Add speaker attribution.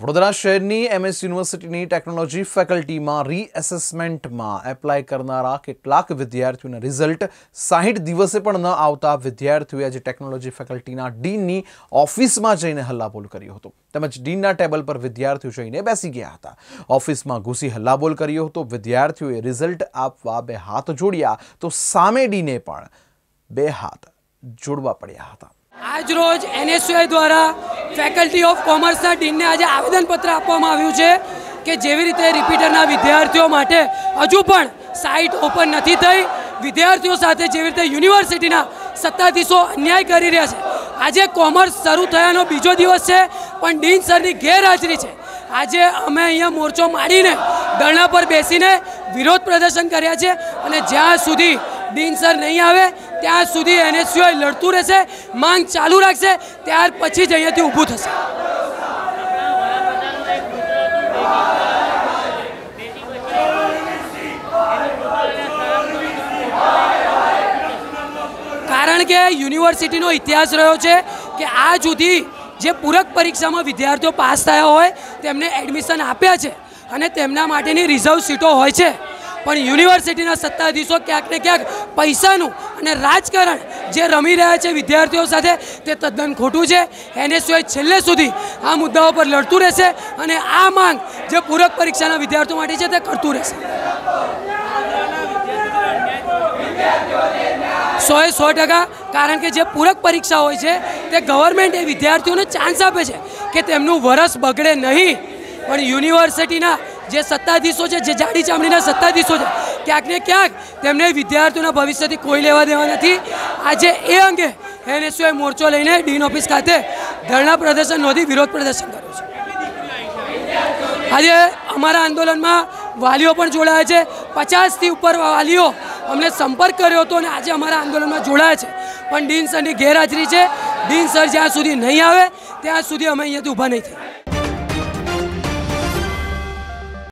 Speaker 1: વડોદરા શહેરની એમએસ યુનિવર્સિટીની technology ફેકલ્ટીમાં રીએસેસમેન્ટમાં apply કરનારા કેટલાક વિદ્યાર્થીઓના રિઝલ્ટ 60 દિવસે પણ ન આવતા વિદ્યાર્થીઓએ આજે ટેકનોલોજી ફેકલ્ટીના ડીનની ઓફિસમાં જઈને હલ્લાબોલ કર્યો હતો તેમજ ડીનના ટેબલ પર વિદ્યાર્થીઓ જઈને બેસી ગયા હતા। ઓફિસમાં ઘૂસી હલ્લાબોલ કર્યો હતો। વિદ્યાર્થીઓએ રિઝલ્ટ આપવા બે હાથ જોડ્યા તો સામે ડીને પણ બે હાથ જોડવા પડ્યા હતા।
Speaker 2: आज रोज एनएसयूआई द्वारा फेकल्टी ऑफ कॉमर्स डीन ने आज आवेदनपत्र आपवामां आव्युं छे कि जेवी रीते रिपीटरना विद्यार्थीओ माटे हजू पण साइट ओपन नहीं थई, विद्यार्थीओ साथे जेवी रीते यूनिवर्सिटीना सत्ताधीशो अन्याय करी रह्या छे। आजे कॉमर्स शरू थयानो बीजो दिवस छे पण डीन सरनी गैरहाजरी छे। आज अमे अहींया मोर्चो मारीने धरना पर बेसीने विरोध प्रदर्शन कर्या छे अने ज्यां सुधी डीन सर नहीं आवे त्यां सुधी एनएसयूआई लड़तुं रहेशे, मांग चालू राखशे, त्यार पछी ज अहींयाथी ऊभुं थशे। कारण के यूनिवर्सिटीनो इतिहास रह्यो छे कि आज सुधी जे पूरक परीक्षामां विद्यार्थीओ पास थया होय तेमने एडमिशन आप्या छे अने तेमना माटेनी रिजर्व सीटो होय छे, पण यूनिवर्सिटीना सत्ताधीशो क्यांक ने क्यांक पैसानुं अने राजकारण जे रमी रह्या छे विद्यार्थीओ साथे ते तद्दन खोटुं छे। एनएसयूआई छेल्ले सुधी आ मुद्दाओ पर लड़तुं रहेशे अने आ मांग जे पूरक परीक्षाना विद्यार्थीओ माटे छे ते करतुं रहेशे। 100% कारण के जे पूरक परीक्षा होय छे ते गवर्नमेंट ए विद्यार्थीओने चांस आपे छे कि तेमनुं वरस बगड़े नहीं, पण यूनिवर्सिटीना जे सत्ताधीशो छे, जे जाडी चामડીના सत्ताधीशो छे, क्यांक ने क्यांक तेमने विद्यार्थीओना भविष्यथी कोई लेवा देवा नथी। आजे ए अंगे एनएसयूआई मोर्चो लईने डीन ऑफिस खाते धरना प्रदर्शन नोंधी विरोध प्रदर्शन कर्युं छे। आज अमारा आंदोलनमां वालीओ पण जोડાયા છે। 50 થી ઉપર વાલીઓ અમને સંપર્ક કર્યો હતો અને આજે અમારા આંદોલનમાં જોડાયા છે, પણ ડીન સરની ગેરહાજરી છે। ડીન સર જ્યાં સુધી નહીં આવે ત્યાં સુધી અમે અહીંયાથી ઊભા નહીં થઈએ।